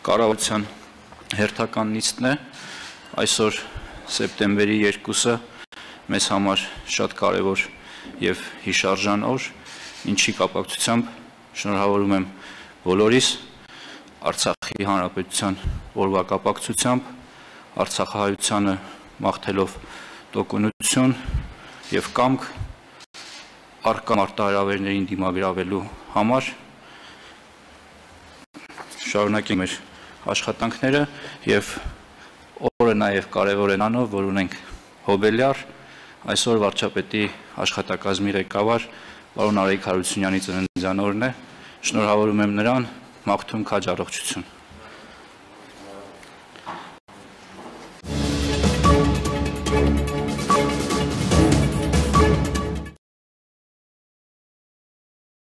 կառավարության հերթական նիստն է, այսօր սեպտեմբերի 2-ը մեզ համար շատ կարևոր և հիշարժան օր, ինչի կապակցությամբ շնորհավորում եմ բոլորիս Արցախի Հանրապետության օրվա կապակցությամբ, Արցախահայությանը մաղթելով տոկունություն և կամք առկա մարտահրավերներին դիմագրավելու համար շարունակենք մեր աշխատանքները և օրը նաև կարևոր է նրանով, որ ունենք հոբելյար, այսօր վարչապետի աշխատակազմի ղեկավար պարոն Արայիկ Հարությունյանի ծննդյան օրն է, շնորհավորում եմ նրան, մաղթում քաջ առողջություն։